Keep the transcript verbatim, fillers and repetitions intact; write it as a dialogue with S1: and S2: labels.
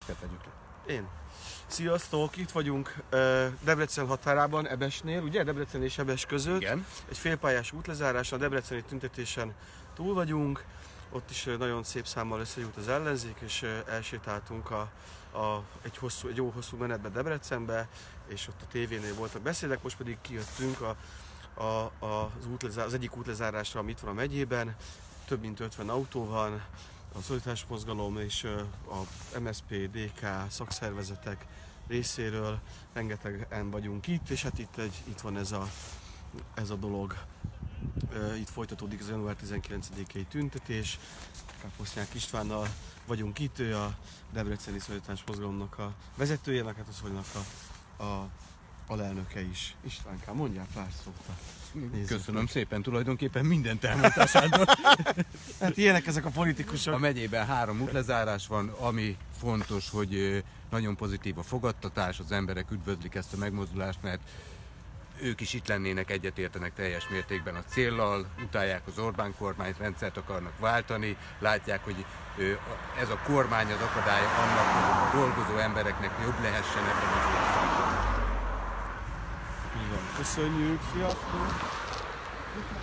S1: Te tegyük le.
S2: Én. Sziasztok, itt vagyunk Debrecen határában, Ebesnél, ugye? Debrecen és Ebes között.
S1: Igen.
S2: Egy félpályás útlezáráson, a debreceni tüntetésen túl vagyunk. Ott is nagyon szép számmal összegyűlt az ellenzék, és elsétáltunk a, a, egy, hosszú, egy jó hosszú menetbe Debrecenbe, és ott a tévénél voltak beszédek, most pedig kijöttünk a, a, az, útlezár, az egyik útlezárásra, ami itt van a megyében. Több mint ötven autó van, a Szolidaritás Mozgalom és a em es zé pé, dé ká szakszervezetek részéről, rengetegen vagyunk itt, és hát itt, egy, itt van ez a, ez a dolog. Itt folytatódik az január tizenkilencedikei tüntetés. Káposznyák Istvánnal vagyunk itt, ő a Debreceni Szolidaritás Mozgalomnak a vezetője, meg hát az Szolinak a, a alelnöke is. Istvánkám, mondjál pár szót.
S1: Köszönöm szépen, tulajdonképpen mindent elmondtál, Sándor.
S2: Hát ilyenek ezek a politikusok.
S1: A megyében három útlezárás van, ami fontos, hogy nagyon pozitív a fogadtatás, az emberek üdvözlik ezt a megmozdulást, mert ők is itt lennének, egyetértenek teljes mértékben a céllal, utálják az Orbán kormányt, rendszert akarnak váltani, látják, hogy ez a kormány az akadálya annak, hogy a dolgozó embereknek jobb lehessen ebben az országban.
S2: Köszönjük, sziasztok!